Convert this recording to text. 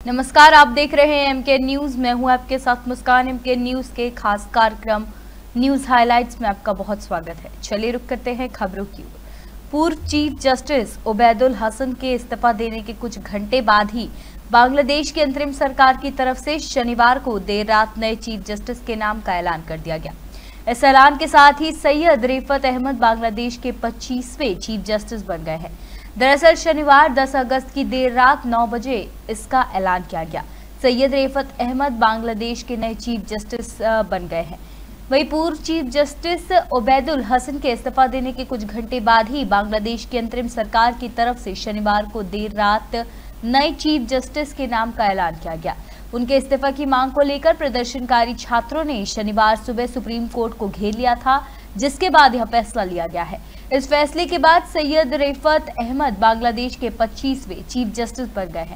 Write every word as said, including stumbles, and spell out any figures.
नमस्कार, आप देख रहे हैं एमके न्यूज। मैं हूं आपके साथ मुस्कान। एमके न्यूज के खास कार्यक्रम न्यूज हाइलाइट्स में आपका बहुत स्वागत है। चलिए रुक करते हैं खबरों की ओर। पूर्व चीफ जस्टिस उबैदुल हसन के इस्तीफा देने के कुछ घंटे बाद ही बांग्लादेश की अंतरिम सरकार की तरफ से शनिवार को देर रात नए चीफ जस्टिस के नाम का ऐलान कर दिया गया। इस ऐलान के साथ ही सैयद रिफत अहमद बांग्लादेश के पच्चीसवें चीफ जस्टिस बन गए हैं। दरअसल शनिवार दस अगस्त की देर रात नौ बजे इसका ऐलान किया गया। सैयद रिफत अहमद बांग्लादेश के नए चीफ जस्टिस बन गए हैं। वहीं पूर्व चीफ जस्टिस उबैदुल हसन के इस्तीफा देने के कुछ घंटे बाद ही बांग्लादेश की अंतरिम सरकार की तरफ से शनिवार को देर रात नए चीफ जस्टिस के नाम का ऐलान किया गया। उनके इस्तीफा की मांग को लेकर प्रदर्शनकारी छात्रों ने शनिवार सुबह सुप्रीम कोर्ट को घेर लिया था, जिसके बाद यह फैसला लिया गया है। इस फैसले के बाद सैयद रिफत अहमद बांग्लादेश के पच्चीसवें चीफ जस्टिस बन गए हैं।